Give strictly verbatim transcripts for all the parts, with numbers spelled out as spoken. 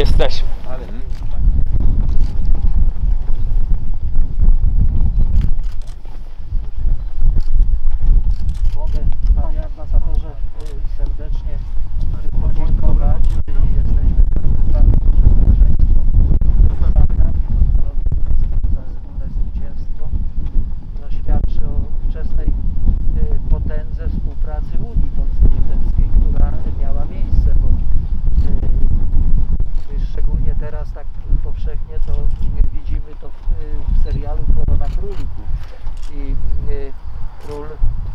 jesteśmy. Mogę, panie ambasadorze, serdecznie podziękować. Jesteśmy bardzo za wspólne zwycięstwo. No, świadczy o wczesnej potędze współpracy Unii Polsko-Litewskiej, która miała miejsce, bo szczególnie teraz tak powszechnie to widzimy to w, w serialu Korona Królików. I król,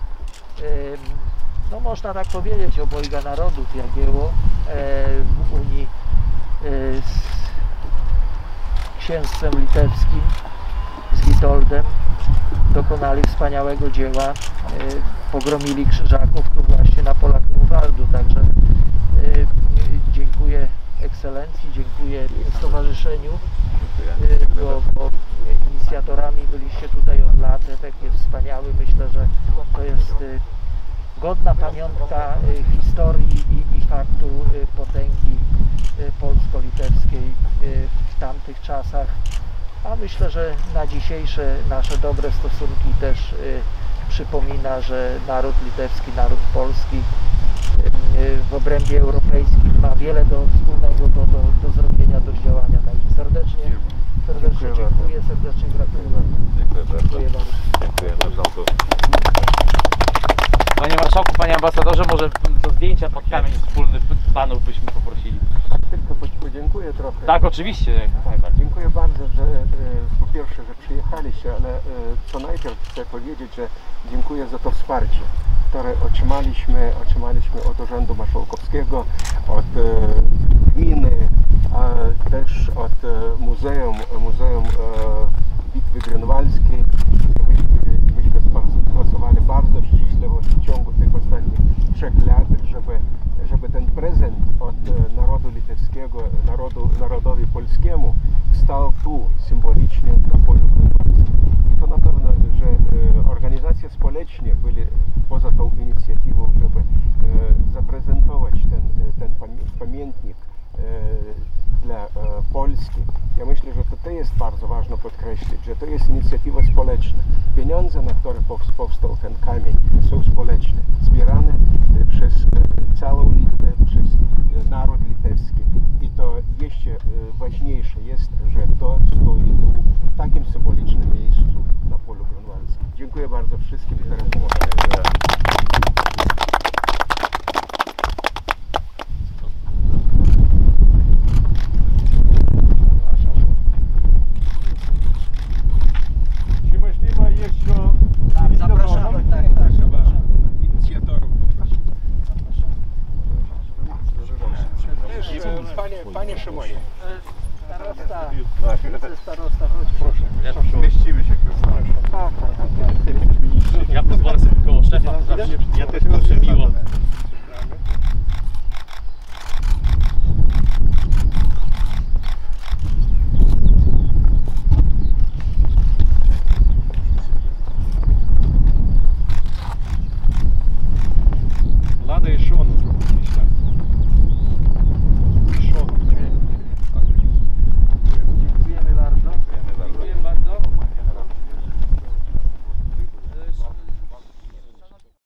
no można tak powiedzieć, obojga narodów Jagiełło w Unii z księstwem litewskim, z Witoldem dokonali wspaniałego dzieła, pogromili krzyżaków tu właśnie na polach Grunwaldu, także dziękuję ekscelencji, dziękuję stowarzyszeniu, bo, bo inicjatorami byliście tutaj od lat, efekt jest wspaniały, myślę, że to jest godna pamiątka historii i, i faktu potęgi polsko-litewskiej w tamtych czasach, a myślę, że na dzisiejsze nasze dobre stosunki też przypomina, że naród litewski, naród polski w obrębie europejskim ma wiele do wspólnego do, do, do zrobienia, do zdziałania. Także serdecznie, serdecznie dziękuję, dziękuję serdecznie gratuluję. Dziękuję bardzo. Dziękuję bardzo. Dziękuję marszałku. Panie marszałku, panie ambasadorze, może do zdjęcia pod kamień wspólny panów byśmy poprosili. Tylko podziękuję trochę. Tak, oczywiście. Tak, dziękuję bardzo, że e, po pierwsze, że przyjechaliście, ale e, co najpierw chcę powiedzieć, że dziękuję za to wsparcie, które otrzymaliśmy, otrzymaliśmy od Urzędu Marszałkowskiego, od e, gminy, a też od e, Muzeum, Muzeum e, Bitwy Grunwaldzkiej. Myśmy, myśmy pracowali bardzo ściśle w ciągu tych ostatnich trzech lat, żeby, żeby ten prezent od narodu litewskiego, narodu, narodowi polskiemu stał tu symbolicznie na polu grunwaldzkim. I to na pewno, że e, organizacje społeczne były poza tą inicjatywą, żeby e, zaprezentować ten, ten pamiętnik e, dla e, Polski. Ja myślę, że to, to jest bardzo ważne podkreślić, że to jest inicjatywa społeczna. Pieniądze, na które powstał ten kamień, są społeczne, zbierane przez całą Litwę, przez naród litewski. I to jeszcze ważniejsze jest, że to stoi w takim symbolicznym miejscu na polu grunwaldzkim. Dziękuję bardzo wszystkim, które pomogli. Zapraszamy, tak, tak, zapraszamy. Inicjatorów poprosimy. Zapraszamy. Panie, panie Szymonie. Starosta, wice-starosta, chodź. Proszę. Ja, Mieścimy się Tak, tak, tak. ja pozwolę sobie koło szefa. Ja też proszę miło.